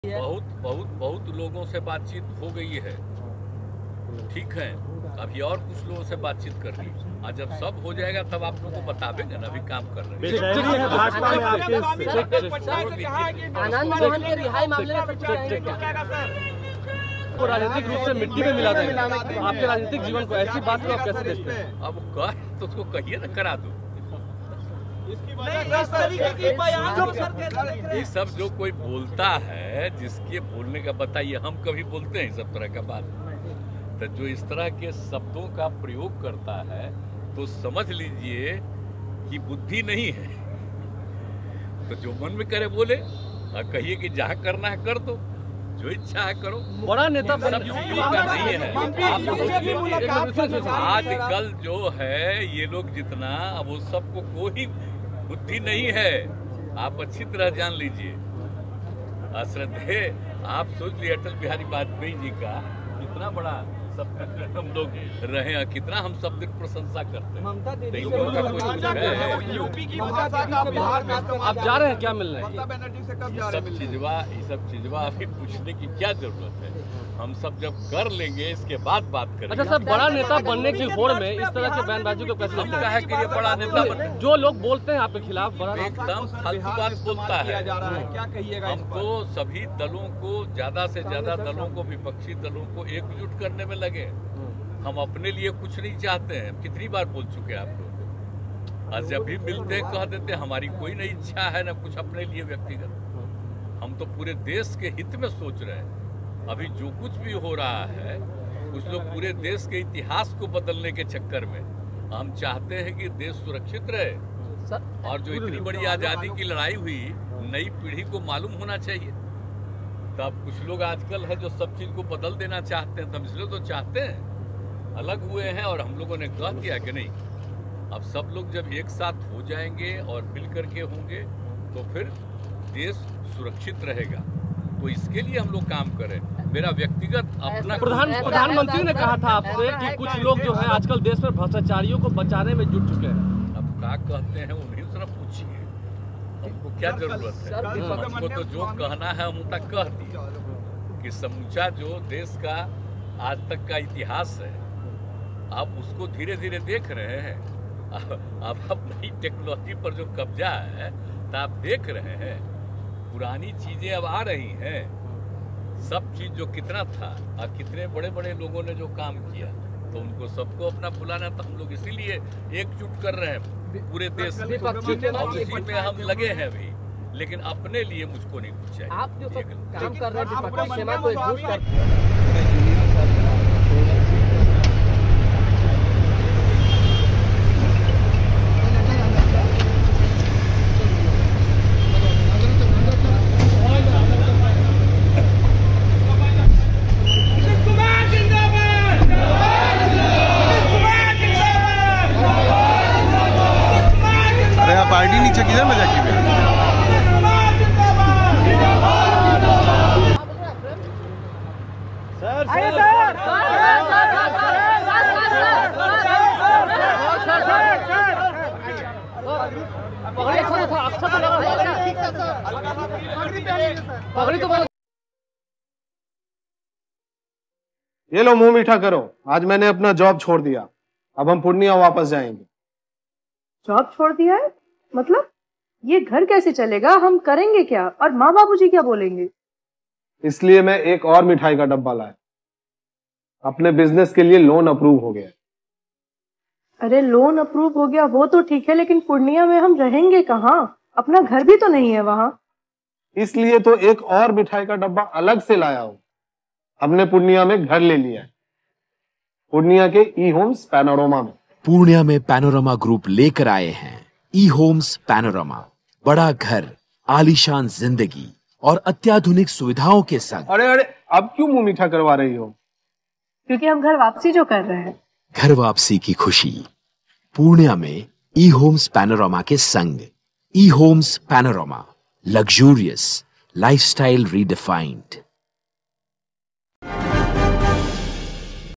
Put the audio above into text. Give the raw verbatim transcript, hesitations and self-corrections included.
बहुत बहुत बहुत लोगों से बातचीत हो गई है, ठीक है। अभी और कुछ लोगों से बातचीत करनी, और जब सब हो जाएगा तब आप लोगों को बतावेंगे ना। अभी काम कर रहे हैं। आनंद मोहन के रिहाई मामले में को राजनीतिक रूप से मिट्टी में मिला देंगे आपके राजनीतिक जीवन को, ऐसी बात को आप कैसे देखते हैं? अब कह तो उसको कहिए ना, करा दो। ये सब जो कोई बोलता है, जिसके बोलने का बताइए, हम कभी बोलते हैं सब तरह का बात। तो जो इस तरह के शब्दों का प्रयोग करता है तो समझ लीजिए कि बुद्धि नहीं है। तो जो मन में करे बोले, और कहिए कि जहाँ करना है कर दो, जो इच्छा है करो। बड़ा नेता सब चीजों का नहीं है। आजकल जो है ये लोग जितना, वो सबको कोई बुद्धि नहीं है। आप अच्छी तरह जान लीजिए। श्रद्धे आप सोच लिए अटल बिहारी वाजपेयी जी का कितना बड़ा सब हम लोग रहे हैं, कितना हम सब दिन प्रशंसा करते हैं। आप जा रहे हैं क्या मिलने? ये सब चीजवा ये सब चीजवा अभी पूछने की क्या जरूरत है? हम सब जब कर लेंगे इसके बाद बात करेंगे। अच्छा सर, बड़ा नेता बनने की होड़ में इस तरह के बयानबाजी को कैसे लगता है कि ये बड़ा नेता बने? जो लोग बोलते हैं आपके खिलाफ बड़ा एकदम फालतू बात बोलता है। क्या कहिएगा? हमको सभी दलों को, ज्यादा से ज्यादा दलों को, विपक्षी दलों को एकजुट करने में लगे। हम अपने लिए कुछ नहीं चाहते हैं। कितनी बार बोल चुके हैं आप लोग। आज जब भी मिलते हैं कह देते हैं हमारी कोई नहीं इच्छा है ना कुछ अपने लिए व्यक्तिगत। हम तो पूरे देश के हित में सोच रहे हैं। अभी जो कुछ भी हो रहा है, कुछ लोग पूरे देश के इतिहास को बदलने के चक्कर में, हम चाहते हैं कि देश सुरक्षित रहे। और जो इतनी बड़ी आजादी की लड़ाई हुई, नई पीढ़ी को मालूम होना चाहिए। तब कुछ लोग आजकल है जो सब चीज को बदल देना चाहते हैं। तब इसलिए तो चाहते हैं, अलग हुए हैं। और हम लोगों ने कह दिया कि नहीं, अब सब लोग जब एक साथ हो जाएंगे और मिल करके होंगे तो फिर देश सुरक्षित रहेगा। तो इसके लिए हम लोग काम करें। मेरा व्यक्तिगत अपना प्रधान प्रधानमंत्री ने कहा था आपसे कि कुछ लोग जो है आजकल देश में भ्रष्टाचारियों को बचाने में जुट चुके हैं। अब क्या कहते हैं उन्हीं से पूछिए, हमको क्या जरूरत है? हमको तो जो कहना है हम उतना कह दिया कि समूचा जो देश का आज तक का इतिहास है, आप उसको धीरे धीरे देख रहे हैं। अब अब नई टेक्नोलॉजी पर जो कब्जा है तो आप देख रहे हैं, पुरानी चीजें अब आ रही हैं। सब चीज जो कितना था और कितने बड़े बड़े लोगों ने जो काम किया, तो उनको सबको अपना बुलाना। तो हम लोग इसीलिए एकजुट कर रहे हैं पूरे देश में, और उसी में हम लगे हैं अभी। लेकिन अपने लिए मुझको नहीं कुछ चाहिए। आप जो काम कर रहे हैं विपक्षी सेना को एकजुट कर पार्टी नीचे किधर में जाके भी सर ये लो मुंह मीठा करो। आज मैंने अपना जॉब छोड़ दिया। अब हम पूर्णिया वापस जाएंगे। जॉब छोड़ दिया है? मतलब ये घर कैसे चलेगा? हम करेंगे क्या? और माँ बाबूजी क्या बोलेंगे? इसलिए मैं एक और मिठाई का डब्बा लाया। अपने बिजनेस के लिए लोन अप्रूव हो गया। अरे लोन अप्रूव हो गया वो तो ठीक है, लेकिन पूर्णिया में हम रहेंगे कहाँ? अपना घर भी तो नहीं है वहाँ। इसलिए तो एक और मिठाई का डब्बा अलग से लाया हूँ। हमने पूर्णिया में घर ले लिया है, पूर्णिया के ई होम्स पैनोरमा में। पूर्णिया में पैनोरमा ग्रुप लेकर आए हैं ई होम्स पैनोरमा। बड़ा घर, आलीशान जिंदगी और अत्याधुनिक सुविधाओं के संग। अरे अरे अब क्यों मुंह मीठा करवा रही हो? क्योंकि हम घर वापसी जो कर रहे हैं। घर वापसी की खुशी पूर्णिया में ई होम्स पैनोरमा के संग। E homes panorama, luxurious lifestyle redefined.